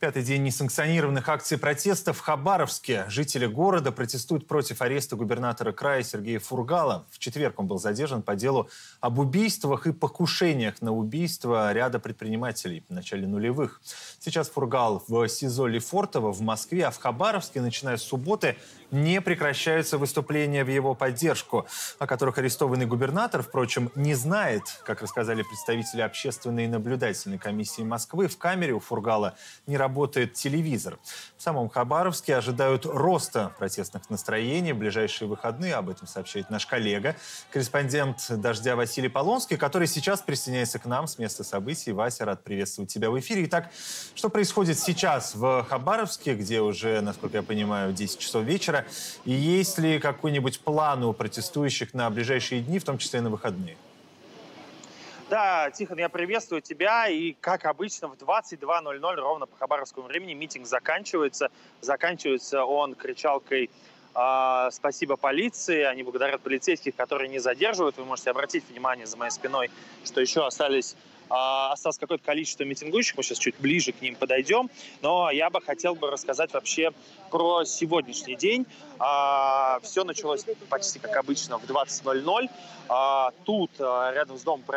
Пятый день несанкционированных акций протеста в Хабаровске. Жители города протестуют против ареста губернатора края Сергея Фургала. В четверг он был задержан по делу об убийствах и покушениях на убийство ряда предпринимателей в начале нулевых. Сейчас Фургал в СИЗО Лефортово в Москве, а в Хабаровске, начиная с субботы, не прекращаются выступления в его поддержку, о которых арестованный губернатор, впрочем, не знает. Как рассказали представители общественной и наблюдательной комиссии Москвы, в камере у Фургала не работает телевизор. В самом Хабаровске ожидают роста протестных настроений в ближайшие выходные. Об этом сообщает наш коллега, корреспондент «Дождя» Василий Полонский, который сейчас присоединяется к нам с места событий. Вася, рад приветствовать тебя в эфире. Итак, что происходит сейчас в Хабаровске, где уже, насколько я понимаю, 10 часов вечера? И есть ли какой-нибудь план у протестующих на ближайшие дни, в том числе и на выходные? Да, Тихон, я приветствую тебя. И, как обычно, в 22:00 ровно по хабаровскому времени митинг заканчивается. Заканчивается он кричалкой «Спасибо полиции». Они благодарят полицейских, которые не задерживают. Вы можете обратить внимание за моей спиной, что еще осталось какое-то количество митингующих. Мы сейчас чуть ближе к ним подойдем. Но я бы хотел рассказать вообще про сегодняшний день. Все началось почти как обычно в 20:00. Тут, рядом с домом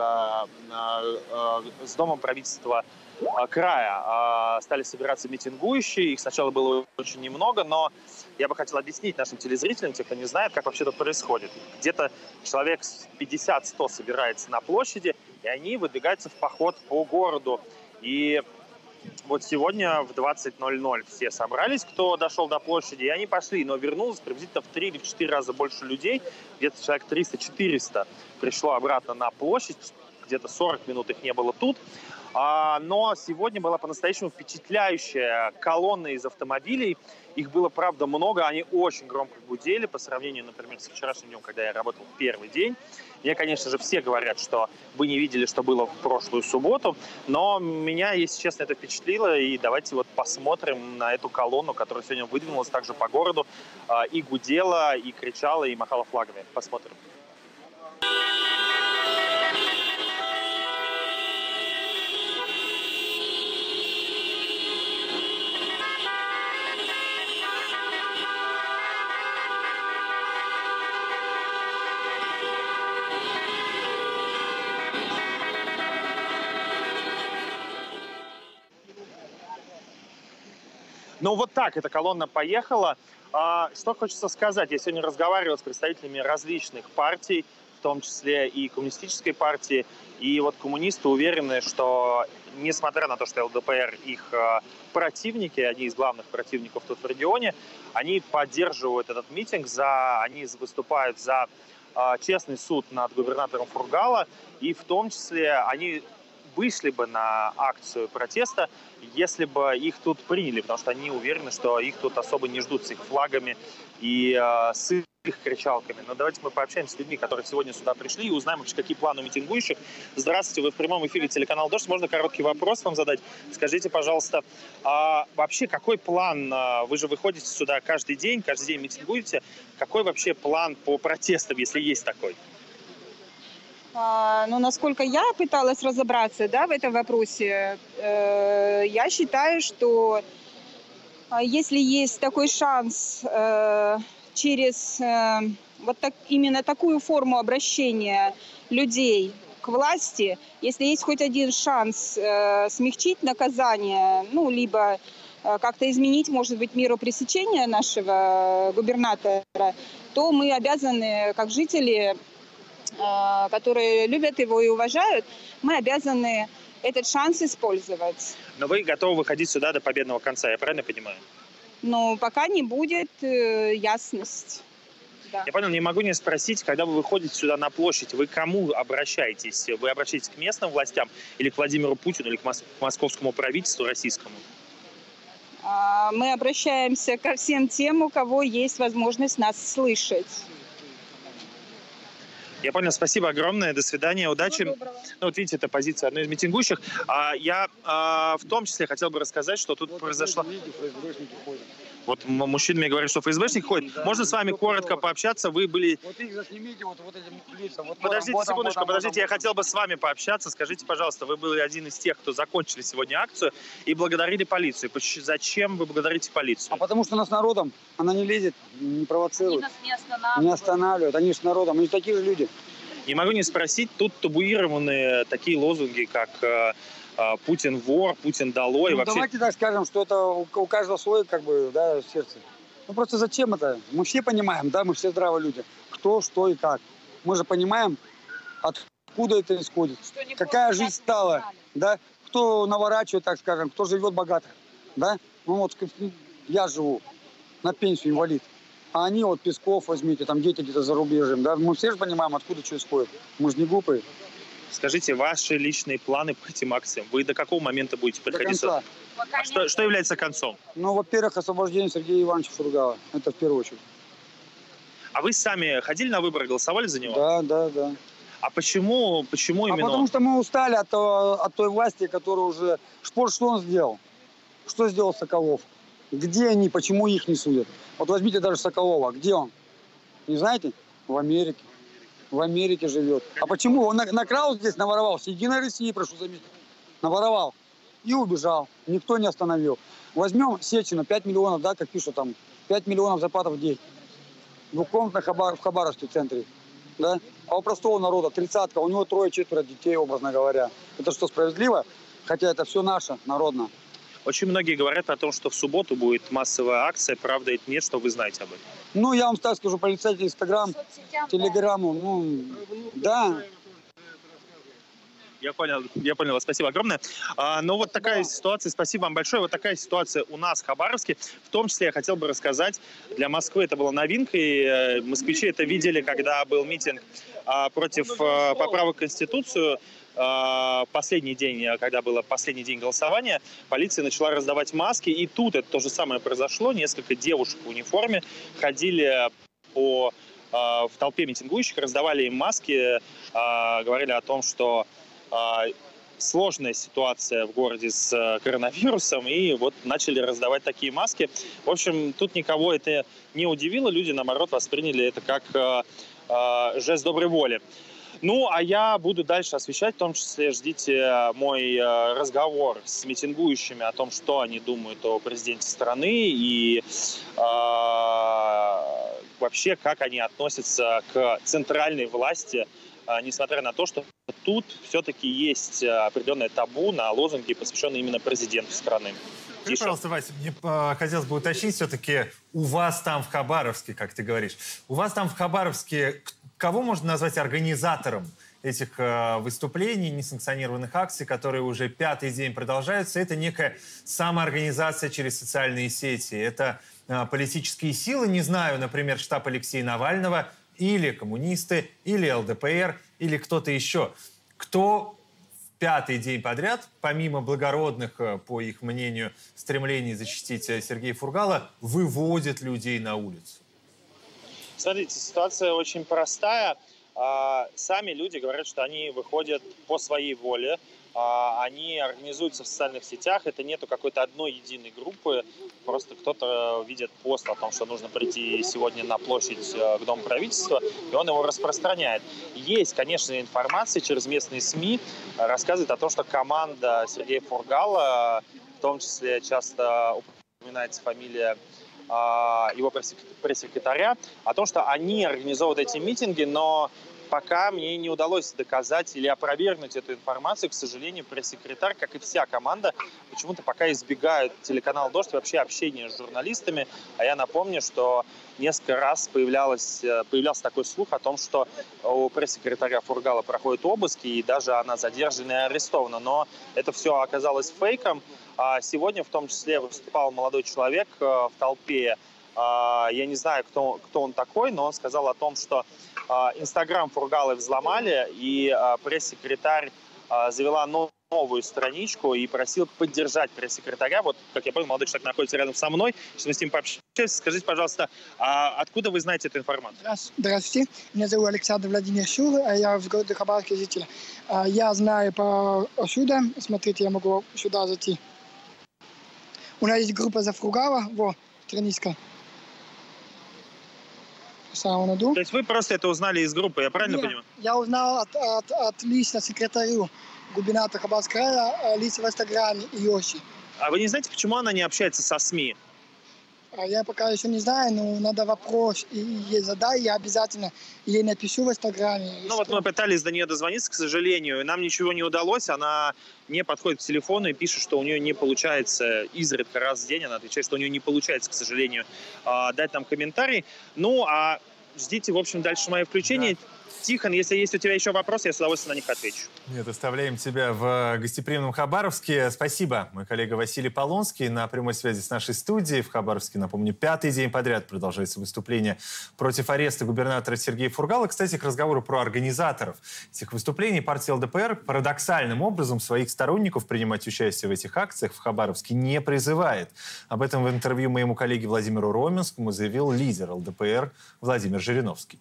правительства края, стали собираться митингующие. Их сначала было очень немного, но я бы хотел объяснить нашим телезрителям, те, кто не знает, как вообще это происходит. Где-то человек 50-100 собирается на площади, и они выдвигаются в поход по городу. И вот сегодня в 20:00 все собрались, кто дошел до площади, и они пошли. Но вернулось приблизительно в 3 или в 4 раза больше людей. Где-то человек 300-400 пришло обратно на площадь. Где-то 40 минут их не было тут. Но сегодня была по-настоящему впечатляющая колонна из автомобилей. Их было, правда, много. Они очень громко гудели по сравнению, например, с вчерашним днем, когда я работал в первый день. Мне, конечно же, все говорят, что вы не видели, что было в прошлую субботу. Но меня, если честно, это впечатлило. И давайте вот посмотрим на эту колонну, которая сегодня выдвинулась также по городу. И гудела, и кричала, и махала флагами. Посмотрим. Ну вот так эта колонна поехала. Что хочется сказать? Я сегодня разговаривал с представителями различных партий, в том числе и коммунистической партии. И вот коммунисты уверены, что несмотря на то, что ЛДПР их противники, одни из главных противников тут в регионе, они поддерживают этот митинг, они выступают за честный суд над губернатором Фургала. И в том числе они вышли бы на акцию протеста, если бы их тут приняли, потому что они уверены, что их тут особо не ждут с их флагами и с их кричалками. Но давайте мы пообщаемся с людьми, которые сегодня сюда пришли, и узнаем вообще, какие планы у митингующих. Здравствуйте, вы в прямом эфире телеканала «Дождь». Можно короткий вопрос вам задать? Скажите, пожалуйста, вообще какой план? Вы же выходите сюда каждый день митингуете. Какой вообще план по протестам, если есть такой? Ну, насколько я пыталась разобраться, да, в этом вопросе, я считаю, что если есть такой шанс через именно такую форму обращения людей к власти, если есть хоть один шанс смягчить наказание, ну, либо как-то изменить, может быть, меру пресечения нашего губернатора, то мы обязаны, как жители, которые любят его и уважают, мы обязаны этот шанс использовать. Но вы готовы выходить сюда до победного конца, я правильно понимаю? Но пока не будет ясность. Да. Я понял, не могу не спросить, когда вы выходите сюда на площадь, вы к кому обращаетесь? Вы обращаетесь к местным властям или к Владимиру Путину, или к московскому правительству российскому? Мы обращаемся ко всем тем, у кого есть возможность нас слышать. Я понял, спасибо огромное, до свидания, удачи. Ну, вот видите, это позиция одной из митингующих. Я в том числе хотел бы рассказать, что тут произошло... Вот мужчина мне говорит, что ФСБшник ходит. Да, можно с вами коротко пообщаться? Вы были... Вот их заснимите, вот эти лица. Вот подождите секундочку, подождите, я хотел бы с вами пообщаться. Скажите, пожалуйста, вы были один из тех, кто закончили сегодня акцию и благодарили полицию. Зачем вы благодарите полицию? А потому что она с народом, она не лезет, не провоцирует. Они нас не останавливают, они с народом, они такие же люди. Не могу не спросить, тут табуированы такие лозунги, как «Путин вор», «Путин долой». Ну, вообще... Давайте так скажем, что это у каждого свое, как бы, да, сердце. Ну просто зачем это? Мы все понимаем, да, мы все здравые люди. Кто, что и как. Мы же понимаем, откуда это исходит, какая жизнь стала, да, кто наворачивает, так скажем, кто живет богато, да. Ну вот я живу на пенсию, инвалид. А они, вот Песков возьмите, там дети где-то за рубежем, да, мы все же понимаем, откуда что исходит. Мы же не глупые. Скажите, ваши личные планы по этим акциям? Вы до какого момента будете подходить? До конца. А что является концом? Ну, во-первых, освобождение Сергея Ивановича Фургала. Это в первую очередь. А вы сами ходили на выборы, голосовали за него? Да. А почему именно? Потому что мы устали от той власти, которая уже... Что он сделал? Что сделал Соколов? Где они, почему их не судят? Вот возьмите даже Соколова. Где он? Не знаете? В Америке. В Америке живет. А почему? Он накрал здесь, наворовал. С Единой России, прошу заметить. Наворовал. И убежал. Никто не остановил. Возьмем Сечина, 5 миллионов, да, как пишут там. 5 миллионов зарплата в день. Двухкомнатная в Хабаровске в центре. Да? А у простого народа 30-ка, у него 3-4 детей, образно говоря. Это что, справедливо? Хотя это все наше, народное. Очень многие говорят о том, что в субботу будет массовая акция. Правда это нет, что вы знаете об этом? Ну, я вам так скажу, полицейский Инстаграм, Телеграмму, ну, да. Я понял, спасибо огромное. Ну, вот такая ситуация, спасибо вам большое. Вот такая ситуация у нас в Хабаровске. В том числе я хотел бы рассказать, для Москвы это было новинкой. Москвичи это видели, когда был митинг против поправок в Конституцию. Последний день, когда был последний день голосования, полиция начала раздавать маски. И тут это то же самое произошло. Несколько девушек в униформе ходили в толпе митингующих, раздавали им маски, говорили о том, что сложная ситуация в городе с коронавирусом, и вот начали раздавать такие маски. В общем, тут никого это не удивило, люди, наоборот, восприняли это как жест доброй воли. Ну, а я буду дальше освещать, в том числе ждите мой разговор с митингующими о том, что они думают о президенте страны и вообще, как они относятся к центральной власти, несмотря на то, что тут все-таки есть определенное табу на лозунги, посвященные именно президенту страны. Пожалуйста, Вася, мне хотелось бы уточнить все-таки, у вас там в Хабаровске, как ты говоришь, у вас там в Хабаровске кого можно назвать организатором этих выступлений, несанкционированных акций, которые уже 5-й день продолжаются? Это некая самоорганизация через социальные сети. Это политические силы, не знаю, например, штаб Алексея Навального, или коммунисты, или ЛДПР, или кто-то еще. Кто в 5-й день подряд, помимо благородных, по их мнению, стремлений защитить Сергея Фургала, выводит людей на улицу? Смотрите, ситуация очень простая. Сами люди говорят, что они выходят по своей воле. Они организуются в социальных сетях. Это нету какой-то одной единой группы. Просто кто-то видит пост о том, что нужно прийти сегодня на площадь к Дому правительства, и он его распространяет. Есть, конечно, информация через местные СМИ, рассказывает о том, что команда Сергея Фургала, в том числе часто упоминается фамилия его пресс-секретаря, о том, что они организовывают эти митинги, но пока мне не удалось доказать или опровергнуть эту информацию. К сожалению, пресс-секретарь, как и вся команда, почему-то пока избегают телеканала «Дождь» и вообще общения с журналистами. А я напомню, что несколько раз появлялся такой слух о том, что у пресс-секретаря Фургала проходят обыски, и даже она задержана и арестована. Но это все оказалось фейком. А сегодня в том числе выступал молодой человек в толпе. Я не знаю, кто он такой, но он сказал о том, что Инстаграм Фургала взломали, и пресс-секретарь завела новую страничку и просил поддержать пресс-секретаря. Вот, как я понял, молодой человек находится рядом со мной, что мы с ним пообщаемся. Скажите, пожалуйста, откуда вы знаете эту информацию? Здравствуйте, меня зовут Александр Владимирович Шур, я в городе Хабаровске житель. Я знаю сюда, смотрите, я могу сюда зайти. У нас есть группа за Фургала, вот, экстремистская. То есть вы просто это узнали из группы, я правильно понимаю? Я узнал от лично секретарю губернатора Хабаровского края Лисы в Инстаграме Йоши. А вы не знаете, почему она не общается со СМИ? Я пока еще не знаю, но надо вопрос ей задать, я обязательно ей напишу в Инстаграме. Ну вот мы пытались до нее дозвониться, к сожалению, нам ничего не удалось, она не подходит к телефону и пишет, что у нее не получается, изредка раз в день она отвечает, что у нее не получается, к сожалению, дать нам комментарий. Ну, а ждите, в общем, дальше мое включение. Да. Тихон, если есть у тебя еще вопросы, я с удовольствием на них отвечу. Нет, оставляем тебя в гостеприимном Хабаровске. Спасибо. Мой коллега Василий Полонский на прямой связи с нашей студией в Хабаровске. Напомню, 5-й день подряд продолжается выступление против ареста губернатора Сергея Фургала. Кстати, к разговору про организаторов этих выступлений. Партия ЛДПР парадоксальным образом своих сторонников принимать участие в этих акциях в Хабаровске не призывает. Об этом в интервью моему коллеге Владимиру Роменскому заявил лидер ЛДПР Владимир Жириновский.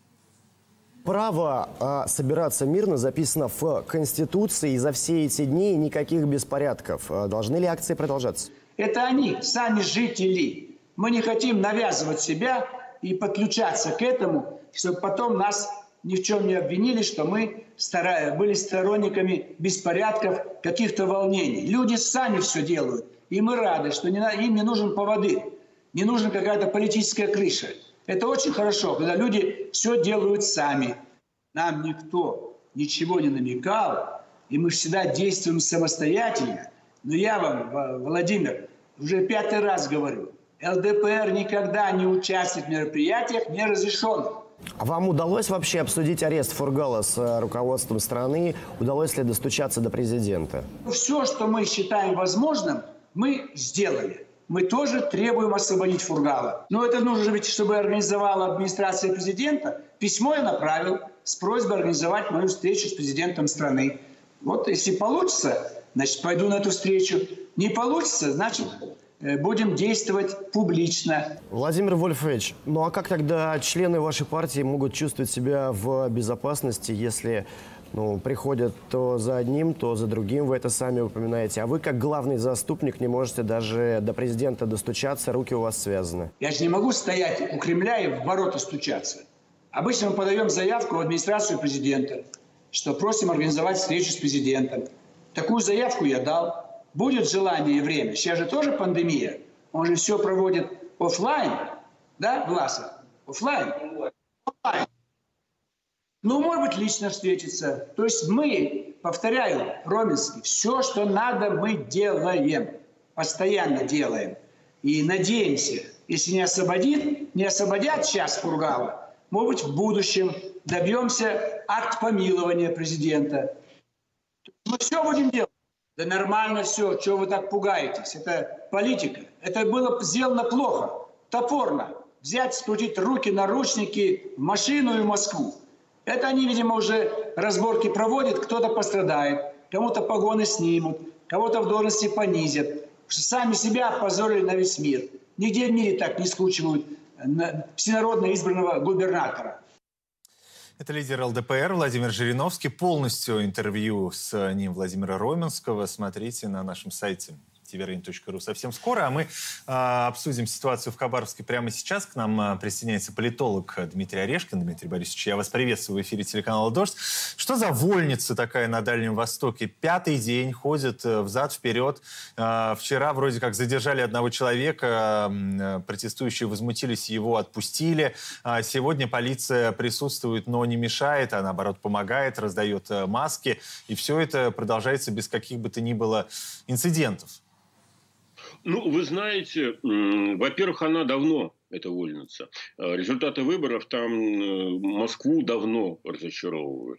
Право собираться мирно записано в Конституции, и за все эти дни никаких беспорядков. Должны ли акции продолжаться? Это они, сами жители. Мы не хотим навязывать себя и подключаться к этому, чтобы потом нас ни в чем не обвинили, что мы были сторонниками беспорядков, каких-то волнений. Люди сами все делают. И мы рады, что им не нужен поводырь, не нужна какая-то политическая крыша. Это очень хорошо, когда люди все делают сами. Нам никто ничего не намекал, и мы всегда действуем самостоятельно. Но я вам, Владимир, уже 5-й раз говорю, ЛДПР никогда не участвует в мероприятиях неразрешенных. А вам удалось вообще обсудить арест Фургала с руководством страны? Удалось ли достучаться до президента? Все, что мы считаем возможным, мы сделали. Мы тоже требуем освободить Фургала. Но это нужно ведь, чтобы организовала администрация президента. Письмо я направил с просьбой организовать мою встречу с президентом страны. Вот если получится, значит, пойду на эту встречу. Не получится, значит, будем действовать публично. Владимир Вольфович, ну а как тогда члены вашей партии могут чувствовать себя в безопасности, если приходят то за одним, то за другим, вы это сами упоминаете. А вы, как главный заступник, не можете даже до президента достучаться, руки у вас связаны. Я же не могу стоять у Кремля и в ворота стучаться. Обычно мы подаем заявку в администрацию президента, что просим организовать встречу с президентом. Такую заявку я дал. Будет желание и время. Сейчас же тоже пандемия. Он же все проводит офлайн. Да, Власов? Офлайн? Офлайн. Ну, может быть, лично встретиться. То есть мы, повторяю, Роменский, все, что надо, мы делаем. Постоянно делаем. И надеемся, если не освободят сейчас Фургала, может быть, в будущем добьемся акт помилования президента. Мы все будем делать. Да нормально все, чего вы так пугаетесь? Это политика. Это было сделано плохо, топорно. Взять, скрутить руки, наручники, в машину и в Москву. Это они, видимо, уже разборки проводят, кто-то пострадает, кому-то погоны снимут, кого-то в должности понизят. Сами себя опозорили на весь мир. Нигде в мире так не скручивают всенародно избранного губернатора. Это лидер ЛДПР Владимир Жириновский. Полностью интервью с ним Владимира Роменского смотрите на нашем сайте tvrain.ru совсем скоро. А мы обсудим ситуацию в Хабаровске прямо сейчас. К нам присоединяется политолог Дмитрий Орешкин. Дмитрий Борисович, я вас приветствую в эфире телеканала «Дождь». Что за вольница такая на Дальнем Востоке? 5-й день ходит взад-вперед. Вчера вроде как задержали одного человека. Протестующие возмутились, его отпустили. Сегодня полиция присутствует, но не мешает, а наоборот помогает, раздает маски. И все это продолжается без каких бы то ни было инцидентов. Ну, вы знаете, во-первых, она давно, эта вольница. Результаты выборов там Москву давно разочаровывают.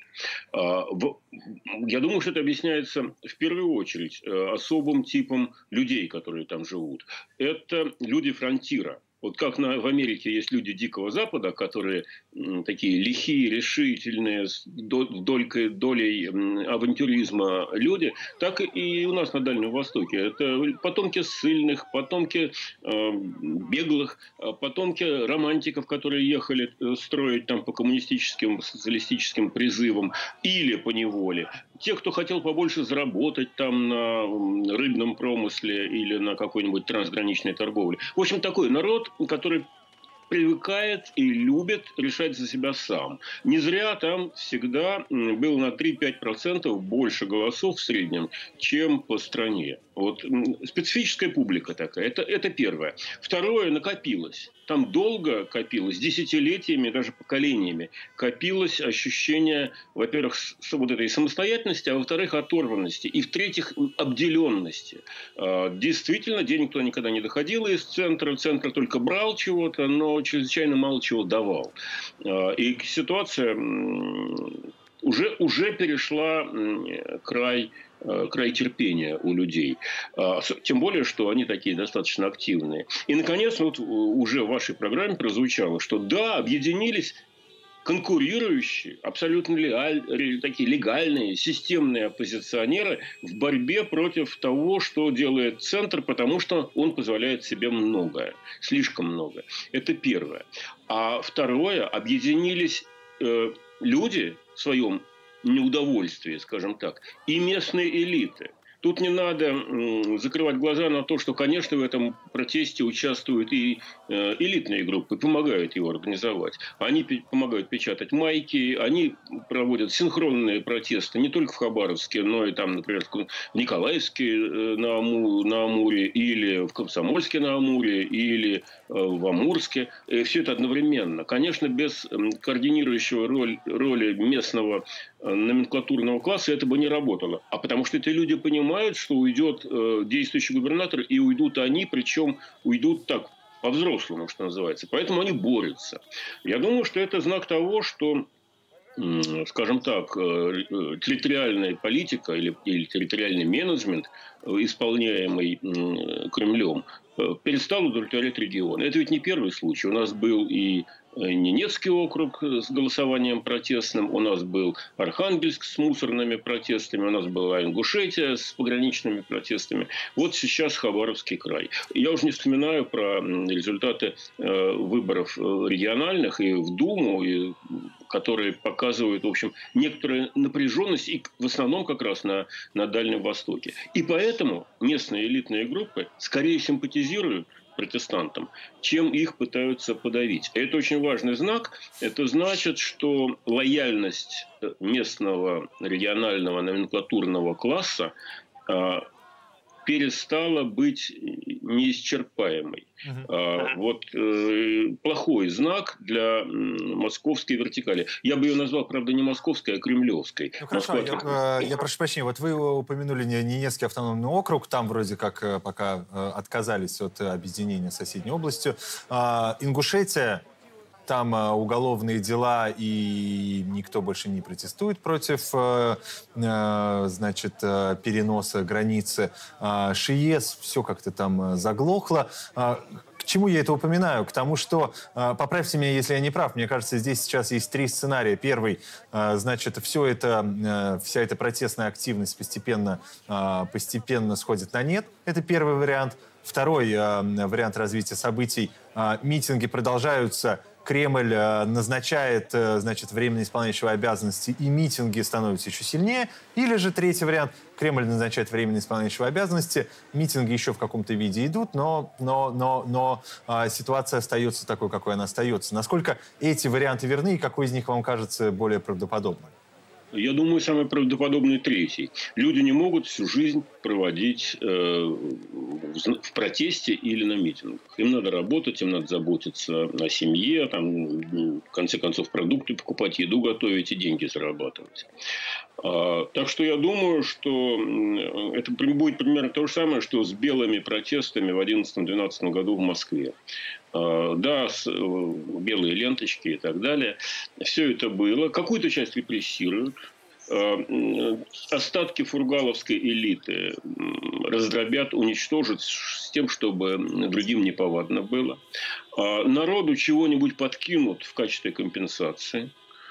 Я думаю, что это объясняется в первую очередь особым типом людей, которые там живут. Это люди фронтира. Вот как в Америке есть люди Дикого Запада, которые такие лихие, решительные, с долей авантюризма люди, так и у нас на Дальнем Востоке. Это потомки ссыльных, потомки беглых, потомки романтиков, которые ехали строить там по коммунистическим, социалистическим призывам или по неволе. те, кто хотел побольше заработать там на рыбном промысле или на какой-нибудь трансграничной торговле. В общем, такой народ, который привыкает и любит решать за себя сам. Не зря там всегда было на 3-5% больше голосов в среднем, чем по стране. Вот специфическая публика такая. Это первое. Второе, накопилось. Там долго копилось, десятилетиями, даже поколениями, копилось ощущение, во-первых, вот этой самостоятельности, а во-вторых, оторванности. И в-третьих, обделенности. Действительно, денег туда никогда не доходило из центра. Центр только брал чего-то, но чрезвычайно мало чего давал. И ситуация уже перешла край терпения у людей. Тем более, что они такие достаточно активные. И, наконец, вот уже в вашей программе прозвучало, что да, объединились конкурирующие, абсолютно такие легальные, системные оппозиционеры в борьбе против того, что делает центр, потому что он позволяет себе многое, слишком многое. Это первое. А второе, объединились люди в своем неудовольствие, скажем так, и местные элиты. Тут не надо закрывать глаза на то, что, конечно, в этом протесте участвуют и элитные группы, помогают его организовать. Они помогают печатать майки, они проводят синхронные протесты не только в Хабаровске, но и там, например, в Николаевске на Амуре, или в Комсомольске на Амуре, или в Амурске. И все это одновременно. Конечно, без координирующего роли местного номенклатурного класса это бы не работало. А потому что эти люди понимают, что уйдет действующий губернатор, и уйдут они, причем уйдут так, по-взрослому, что называется. Поэтому они борются. Я думаю, что это знак того, что, скажем так, территориальная политика или территориальный менеджмент, исполняемый Кремлем, перестал удовлетворять регионы. Это ведь не первый случай. У нас был и Ненецкий округ с голосованием протестным, у нас был Архангельск с мусорными протестами, у нас была Ингушетия с пограничными протестами. Вот сейчас Хабаровский край. Я уже не вспоминаю про результаты выборов региональных и в Думу, которые показывают, в общем, некоторую напряженность, и в основном как раз на Дальнем Востоке. И поэтому местные элитные группы скорее симпатизируют протестантам, чем их пытаются подавить. И это очень важный знак. Это значит, что лояльность местного регионального номенклатурного класса перестала быть неисчерпаемой. Вот плохой знак для московской вертикали. Я бы ее назвал, правда, не московской, а кремлевской. Ну, хорошо, я прошу прощения. Вот вы упомянули Ненецкий автономный округ. Там вроде как пока отказались от объединения с соседней областью. Ингушетия. Там уголовные дела, и никто больше не протестует против, значит, переноса границы. ШИЕС, все как-то там заглохло. К чему я это упоминаю? К тому, что, поправьте меня, если я не прав, мне кажется, здесь сейчас есть 3 сценария. Первый, значит, вся эта протестная активность постепенно сходит на нет. Это первый вариант. Второй вариант развития событий. Митинги продолжаются. Кремль назначает, значит, временно исполняющего обязанности, и митинги становятся еще сильнее. Или же третий вариант. Кремль назначает временно исполняющего обязанности, митинги еще в каком-то виде идут, но ситуация остается такой, какой она остается. Насколько эти варианты верны, и какой из них вам кажется более правдоподобным? Я думаю, самый правдоподобный третий. Люди не могут всю жизнь проводить в протесте или на митингах. Им надо работать, им надо заботиться о семье, там, в конце концов, продукты покупать, еду готовить и деньги зарабатывать. Так что я думаю, что это будет примерно то же самое, что с белыми протестами в 2011-2012 году в Москве. Да, белые ленточки и так далее. Все это было. Какую-то часть репрессируют. Остатки фургаловской элиты раздробят, уничтожат с тем, чтобы другим неповадно было. Народу чего-нибудь подкинут в качестве компенсации.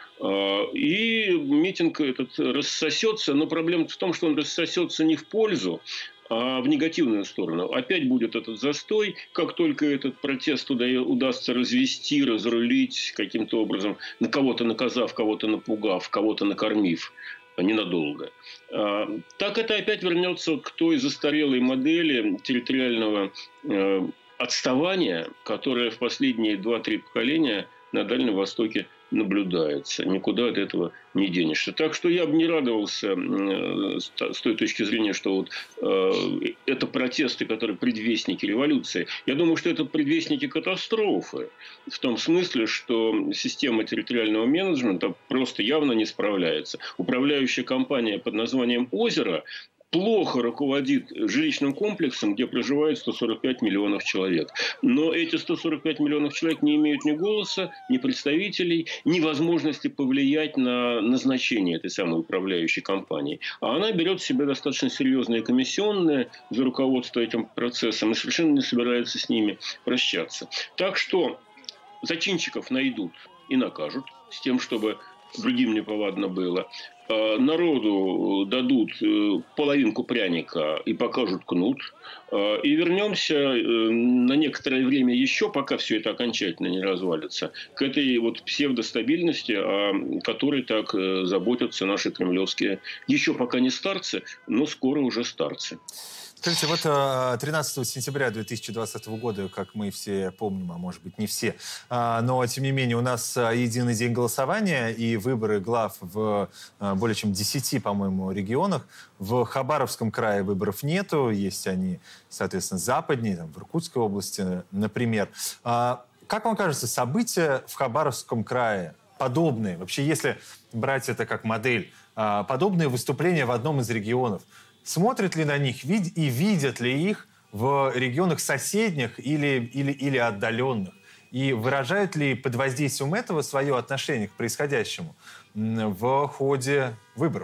И митинг этот рассосется. Но проблема в том, что он рассосется не в пользу, а в негативную сторону. Опять будет этот застой. Как только этот протест удастся развести, разрулить каким-то образом, на кого-то наказав, кого-то напугав, кого-то накормив, ненадолго. Так это опять вернется к той застарелой модели территориального отставания, которое в последние 2-3 поколения на Дальнем Востоке наблюдается. Никуда от этого не денешься. Так что я бы не радовался с той точки зрения, что вот, это протесты, которые предвестники революции. Я думаю, что это предвестники катастрофы. В том смысле, что система территориального менеджмента просто явно не справляется. Управляющая компания под названием «Озеро» плохо руководит жилищным комплексом, где проживает 145 миллионов человек. Но эти 145 миллионов человек не имеют ни голоса, ни представителей, ни возможности повлиять на назначение этой самой управляющей компании. А она берет в себя достаточно серьезные комиссионные за руководство этим процессом и совершенно не собирается с ними прощаться. Так что зачинщиков найдут и накажут с тем, чтобы другим неповадно было. Народу дадут половинку пряника и покажут кнут. И вернемся на некоторое время еще, пока все это окончательно не развалится, к этой вот псевдостабильности, о которой так заботятся наши кремлевские, еще пока не старцы, но скоро уже старцы. Скажите, вот 13 сентября 2020 года, как мы все помним, а может быть не все, но тем не менее у нас единый день голосования и выборы глав в более чем 10, по-моему, регионах. В Хабаровском крае выборов нету, есть они, соответственно, западнее, там, в Иркутской области, например. Как вам кажется, события в Хабаровском крае подобные, вообще если брать это как модель, подобные выступления в одном из регионов, смотрят ли на них и видят ли их в регионах соседних или отдаленных? И выражают ли под воздействием этого свое отношение к происходящему в ходе выборов?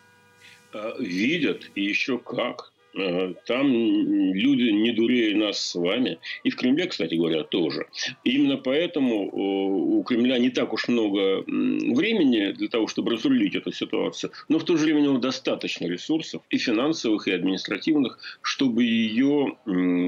Видят, и еще как. Там люди не дурее нас с вами. И в Кремле, кстати говоря, тоже. И именно поэтому у Кремля не так уж много времени для того, чтобы разрулить эту ситуацию. Но в то же время у него достаточно ресурсов, и финансовых, и административных, чтобы ее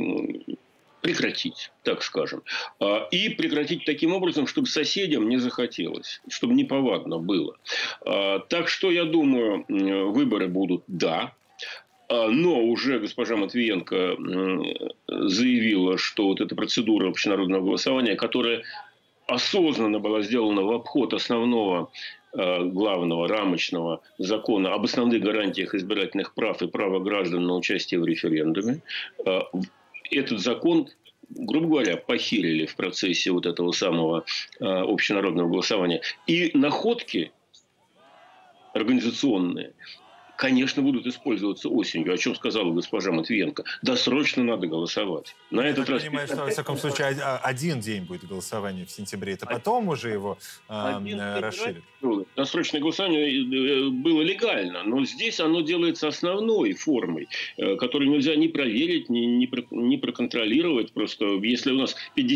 прекратить, так скажем. И прекратить таким образом, чтобы соседям не захотелось, чтобы неповадно было. Так что, я думаю, выборы будут «да». Но уже госпожа Матвиенко заявила, что вот эта процедура общенародного голосования, которая осознанно была сделана в обход основного главного рамочного закона об основных гарантиях избирательных прав и права граждан на участие в референдуме, этот закон, грубо говоря, похерили в процессе вот этого самого общенародного голосования. И находки организационные, конечно, будут использоваться осенью, о чем сказала госпожа Матвиенко. Досрочно надо голосовать. На этот раз... Я понимаю, что, во всяком случае, один день будет голосование в сентябре. Это потом уже его расширят? Досрочное голосование было легально, но здесь оно делается основной формой, которую нельзя ни проверить, ни проконтролировать. Просто если у нас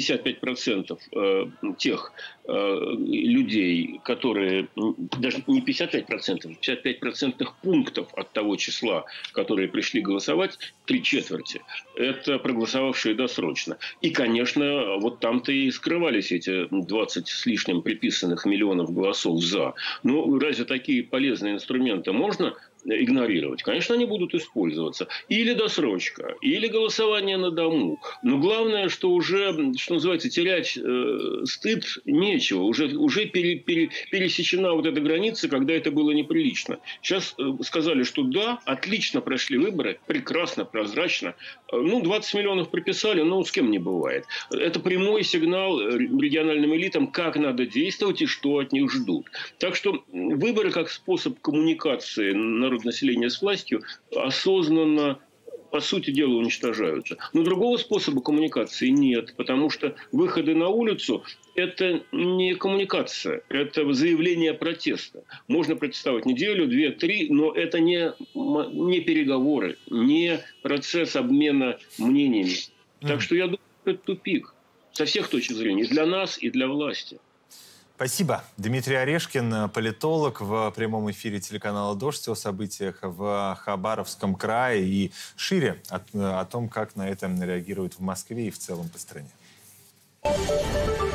55% тех людей, которые... Даже не 55%, 55% пунктов от того числа, которые пришли голосовать, 3/4, это проголосовавшие досрочно. И, конечно, вот там-то и скрывались эти 20 с лишним приписанных миллионов голосов «за». Ну, разве такие полезные инструменты можно игнорировать? Конечно, они будут использоваться. Или досрочка, или голосование на дому. Но главное, что уже, что называется, терять стыд нечего. Уже пересечена вот эта граница, когда это было неприлично. Сейчас сказали, что да, отлично прошли выборы, прекрасно, прозрачно. Ну, 20 миллионов приписали, но с кем не бывает. Это прямой сигнал региональным элитам, как надо действовать и что от них ждут. Так что выборы как способ коммуникации населения с властью осознанно, по сути дела, уничтожаются. Но другого способа коммуникации нет, потому что выходы на улицу – это не коммуникация, это заявление протеста. Можно протестовать неделю, 2-3, но это не переговоры, не процесс обмена мнениями. Так что я думаю, это тупик со всех точек зрения, и для нас, и для власти. Спасибо. Дмитрий Орешкин, политолог, в прямом эфире телеканала «Дождь» о событиях в Хабаровском крае и шире о том, как на это реагируют в Москве и в целом по стране.